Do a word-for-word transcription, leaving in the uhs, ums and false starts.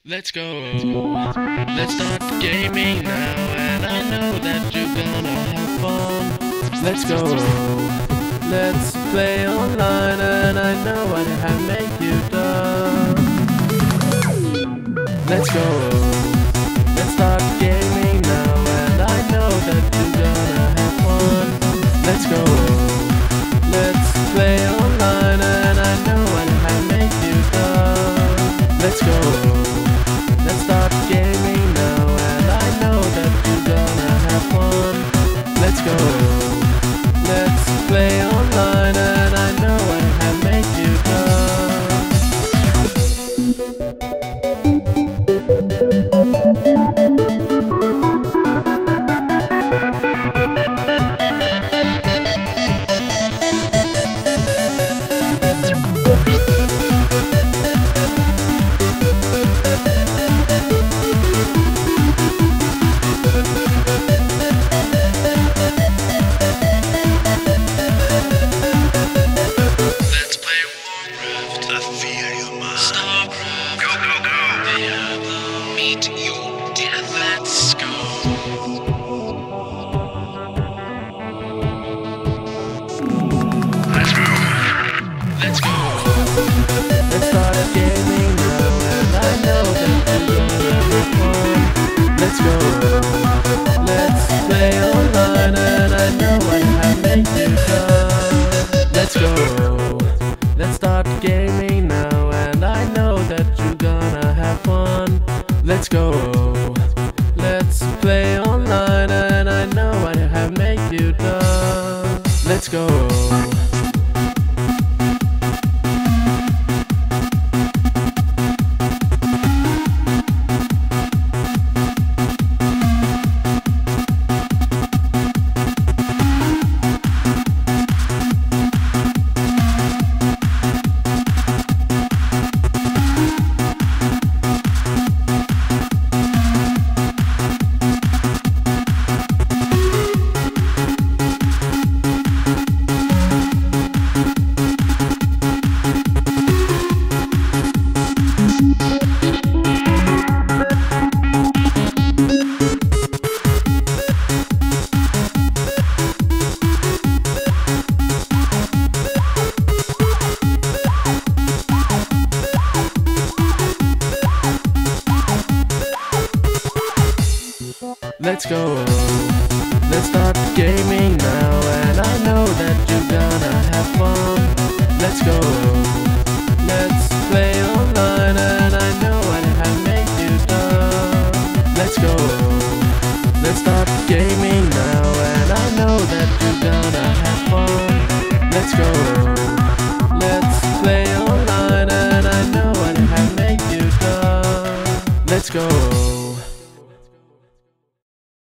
Let's go. Let's start gaming now, and I know that you're gonna have fun. Let's go. Let's play online, and I know what I have make you done. Let's go. Let's start gaming now, and I know that you're gonna have fun. Let's go. Let's play online, and I know what I have make you done. Let's go. Let's start gaming now, and I know that you're gonna have fun. Let's go. Let's play online, and I know I have made you Let's go. Let's play online, and I know what I make you done. Let's go. Let's start gaming now, and I know that you're gonna have fun. Let's go. Let's play online, and I know what I have make you done. Let's go. Let's go. Let's start gaming now, and I know that you're gonna have fun. Let's go. Let's play online, and I know what I have made you done. Let's go. Let's start gaming now, and I know that you're gonna have fun. Let's go. Let's play online, and I know what I have made you done. Let's go.